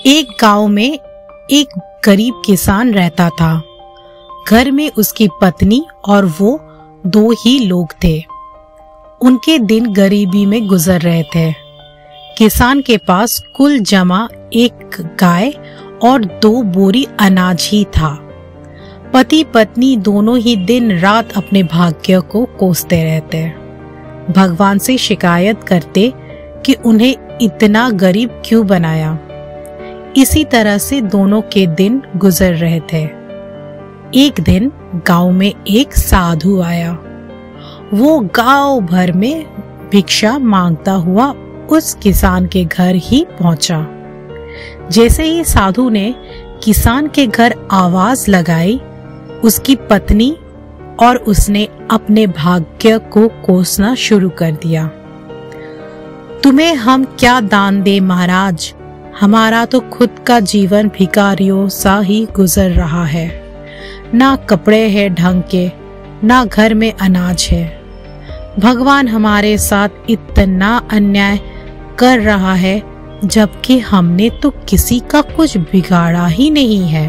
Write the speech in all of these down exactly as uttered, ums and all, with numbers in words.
एक गांव में एक गरीब किसान रहता था। घर में उसकी पत्नी और वो दो ही लोग थे। उनके दिन गरीबी में गुजर रहे थे। किसान के पास कुल जमा एक गाय और दो बोरी अनाज ही था। पति पत्नी दोनों ही दिन रात अपने भाग्य को कोसते रहते, भगवान से शिकायत करते कि उन्हें इतना गरीब क्यों बनाया। इसी तरह से दोनों के दिन गुजर रहे थे। एक दिन गांव में एक साधु आया। वो गांव भर में भिक्षा मांगता हुआ उस किसान के घर ही पहुंचा। जैसे ही साधु ने किसान के घर आवाज लगाई, उसकी पत्नी और उसने अपने भाग्य को कोसना शुरू कर दिया। तुम्हें हम क्या दान दे महाराज, हमारा तो खुद का जीवन भिखारियों सा ही गुजर रहा है। ना कपड़े है ढंग के, ना घर में अनाज है। भगवान हमारे साथ इतना अन्याय कर रहा है, जबकि हमने तो किसी का कुछ बिगाड़ा ही नहीं है।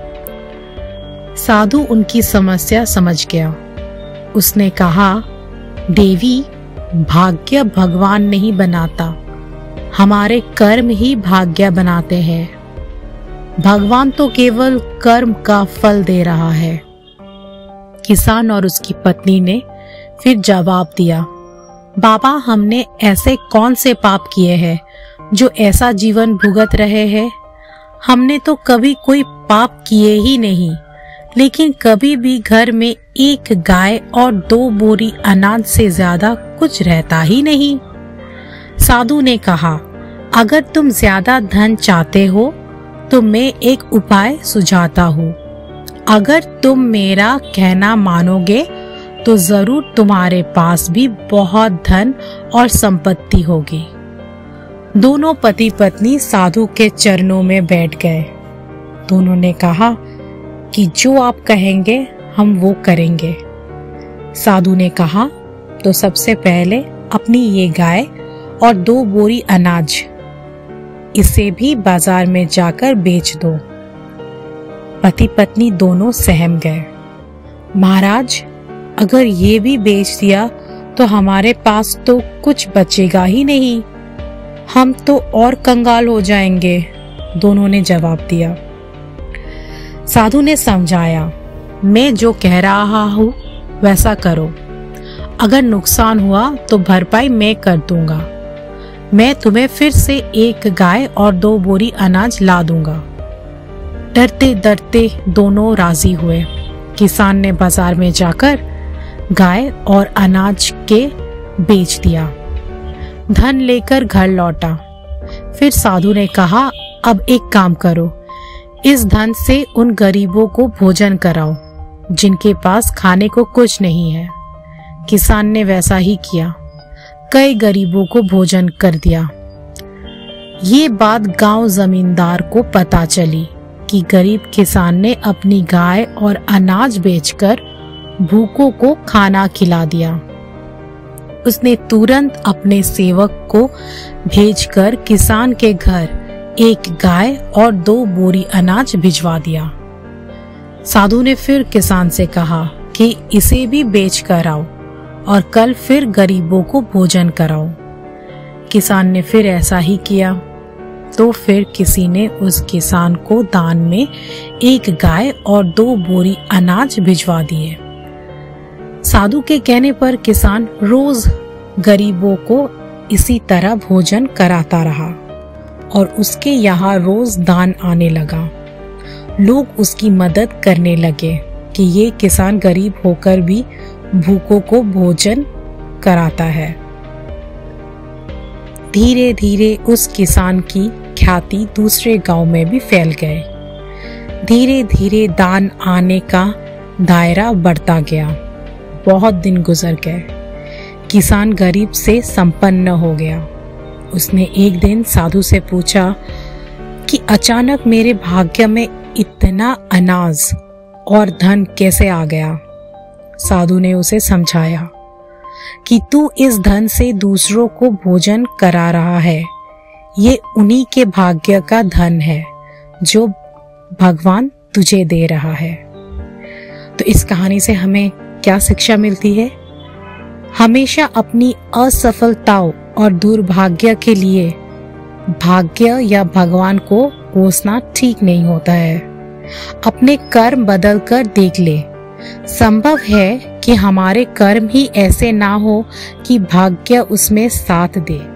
साधु उनकी समस्या समझ गया। उसने कहा, देवी, भाग्य भगवान नहीं बनाता, हमारे कर्म ही भाग्य बनाते हैं। भगवान तो केवल कर्म का फल दे रहा है। किसान और उसकी पत्नी ने फिर जवाब दिया, बाबा, हमने ऐसे कौन से पाप किए हैं जो ऐसा जीवन भुगत रहे हैं। हमने तो कभी कोई पाप किए ही नहीं, लेकिन कभी भी घर में एक गाय और दो बोरी अनाज से ज्यादा कुछ रहता ही नहीं। साधु ने कहा, अगर तुम ज्यादा धन चाहते हो तो मैं एक उपाय सुझाता हूँ। अगर तुम मेरा कहना मानोगे तो जरूर तुम्हारे पास भी बहुत धन और संपत्ति होगी। दोनों पति पत्नी साधु के चरणों में बैठ गए। दोनों ने कहा कि जो आप कहेंगे हम वो करेंगे। साधु ने कहा, तो सबसे पहले अपनी ये गाय और दो बोरी अनाज, इसे भी बाजार में जाकर बेच दो। पति पत्नी दोनों सहम गए। महाराज, अगर ये भी बेच दिया तो हमारे पास तो कुछ बचेगा ही नहीं, हम तो और कंगाल हो जाएंगे। दोनों ने जवाब दिया। साधु ने समझाया, मैं जो कह रहा हूँ वैसा करो। अगर नुकसान हुआ तो भरपाई मैं कर दूंगा। मैं तुम्हें फिर से एक गाय और दो बोरी अनाज ला दूंगा। डरते डरते दोनों राजी हुए। किसान ने बाजार में जाकर गाय और अनाज के बेच दिया। धन लेकर घर लौटा। फिर साधु ने कहा, अब एक काम करो, इस धन से उन गरीबों को भोजन कराओ जिनके पास खाने को कुछ नहीं है। किसान ने वैसा ही किया। कई गरीबों को भोजन कर दिया। ये बात गांव जमींदार को पता चली कि गरीब किसान ने अपनी गाय और अनाज बेचकर भूखों को खाना खिला दिया। उसने तुरंत अपने सेवक को भेजकर किसान के घर एक गाय और दो बोरी अनाज भिजवा दिया। साधु ने फिर किसान से कहा कि इसे भी बेच कर आओ और कल फिर गरीबों को भोजन कराओ। किसान ने फिर ऐसा ही किया। तो फिर किसी ने उस किसान को दान में एक गाय और दो बोरी अनाज भिजवा दिए। साधु के कहने पर किसान रोज गरीबों को इसी तरह भोजन कराता रहा और उसके यहाँ रोज दान आने लगा। लोग उसकी मदद करने लगे कि ये किसान गरीब होकर भी भूखों को भोजन कराता है। धीरे धीरे उस किसान की ख्याति दूसरे गांव में भी फैल गए। धीरे धीरे दान आने का दायरा बढ़ता गया। बहुत दिन गुजर गए। किसान गरीब से संपन्न हो गया। उसने एक दिन साधु से पूछा कि अचानक मेरे भाग्य में इतना अनाज और धन कैसे आ गया। साधु ने उसे समझाया कि तू इस धन से दूसरों को भोजन करा रहा है, ये उन्हीं के भाग्य का धन है जो भगवान तुझे दे रहा है। तो इस कहानी से हमें क्या शिक्षा मिलती है? हमेशा अपनी असफलताओं और दुर्भाग्य के लिए भाग्य या भगवान को कोसना ठीक नहीं होता है। अपने कर्म बदल कर देख ले। संभव है कि हमारे कर्म ही ऐसे ना हो कि भाग्य उसमें साथ दे।